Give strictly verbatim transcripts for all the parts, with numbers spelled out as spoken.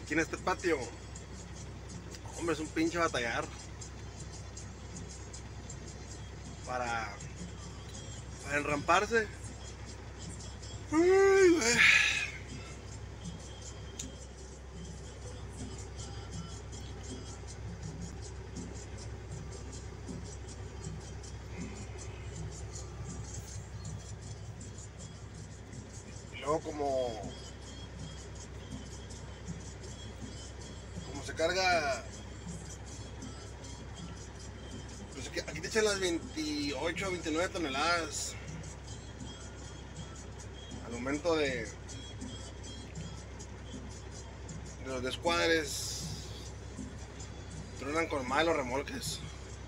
aquí en este patio. Hombre, es un pinche batallar para, para enramparse. Ay, güey. Y luego como como se carga, pues aquí, aquí te echan las veintiocho, veintinueve toneladas al momento de, de los descuadres. Tronan con malos remolques.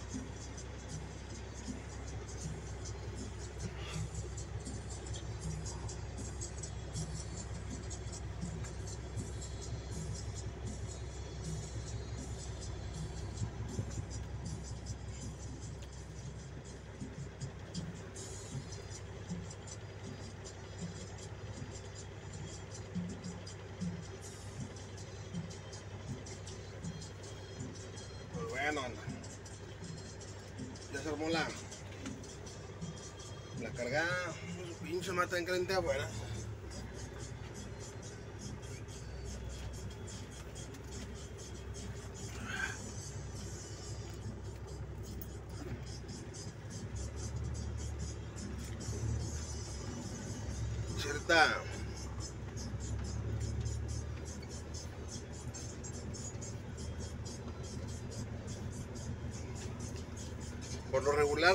Pues bueno, anda. Ya se armó la la cargada. Pinche mata en caliente afuera. Cierta por lo regular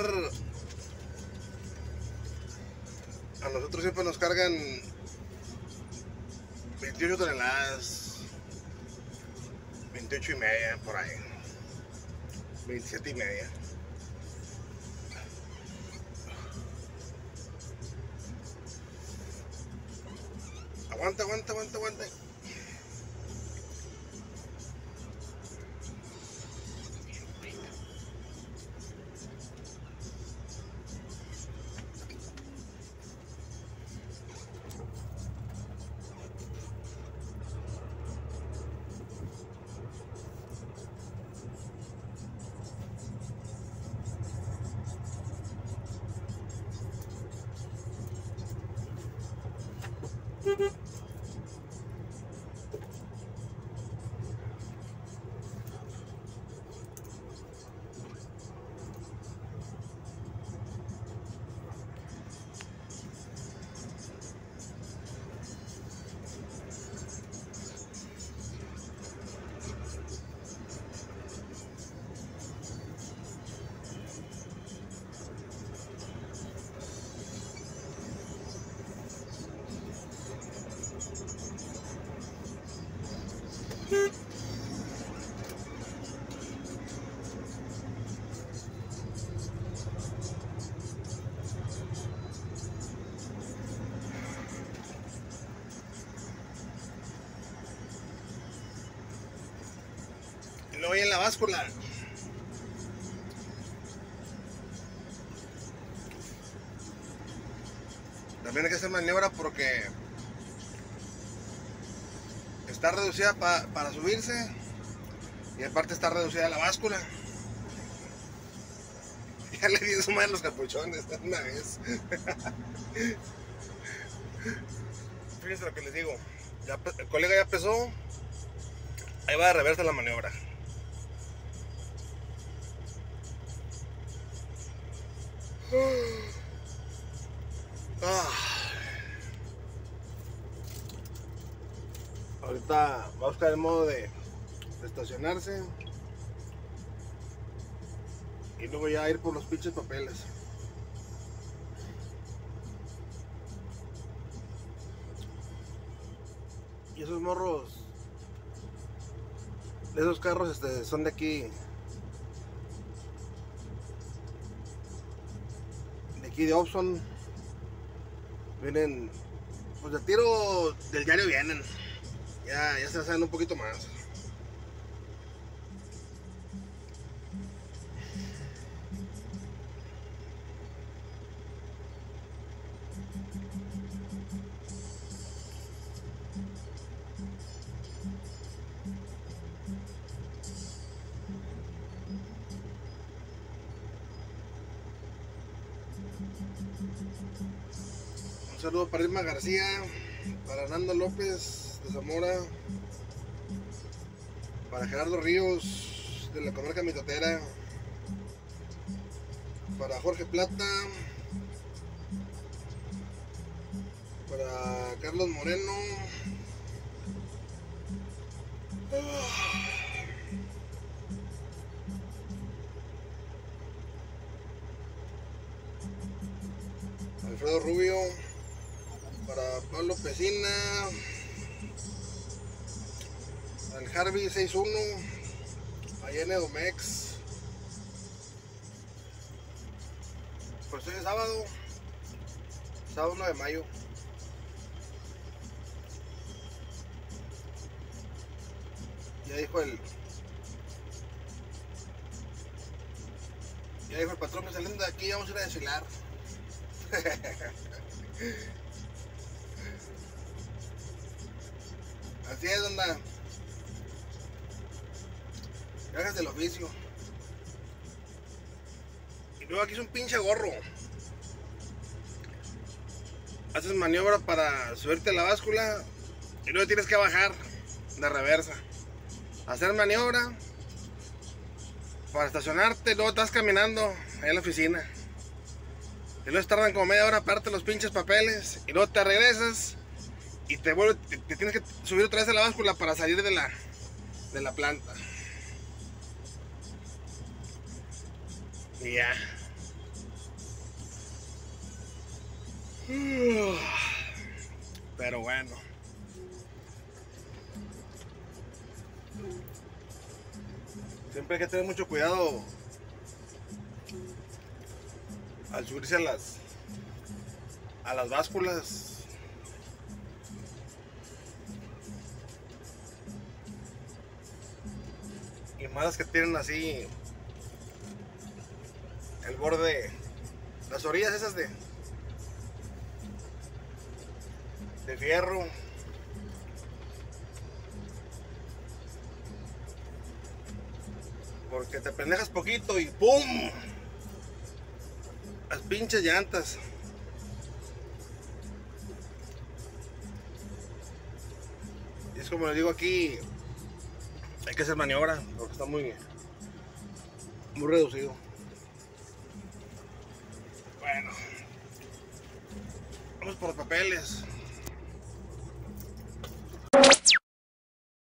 a nosotros siempre nos cargan veintiocho toneladas, veintiocho y media por ahí, veintisiete y media. Aguanta, aguanta, aguanta, aguanta. Y luego ahí en la báscula también hay que hacer maniobra porque está reducida pa, para subirse y aparte está reducida la báscula. Ya le di su madre los capuchones una vez. Fíjense lo que les digo. Ya, el colega ya pesó. Ahí va de reversa la maniobra. Ah. Ahorita va a buscar el modo de, de estacionarse. Y luego ya ir por los pinches papeles. Y esos morros de esos carros este, son de aquí. De aquí de Opson. Vienen. Pues de tiro del diario vienen. Ya, ya se saben un poquito más. Un saludo para Irma García, para Nando López de Zamora, para Gerardo Ríos de la comarca Mitotera, para Jorge Plata, para Carlos Moreno, Alfredo Rubio, para Pablo Pesina, al Harvey sesenta y uno, allá en Edomex. Pues hoy es sábado, sábado uno de mayo. Ya dijo el Ya dijo el patrón que saliendo de aquí vamos a ir a desfilar. Así es, onda. Gajes del oficio. Y luego aquí es un pinche gorro. Haces maniobra para subirte a la báscula y luego tienes que bajar de reversa. Hacer maniobra para estacionarte, luego estás caminando ahí en la oficina. Y luego tardan como media hora aparte los pinches papeles. Y luego te regresas y te vuelve, te, te tienes que subir otra vez a la báscula para salir de la, de la planta. Y ya. Pero bueno. Siempre hay que tener mucho cuidado al subirse a las a las básculas. Y más las que tienen así el borde, las orillas esas de de fierro. Porque te pendejas poquito y ¡pum! Las pinches llantas. Y es como les digo aquí, hay que hacer maniobra porque está muy, muy reducido. Bueno, vamos por los papeles.